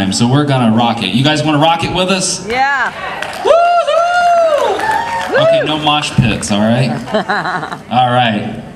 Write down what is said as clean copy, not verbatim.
time, so we're gonna rock it. You guys wanna rock it with us? Yeah. Woohoo! Okay, no mosh pits, all right? All right.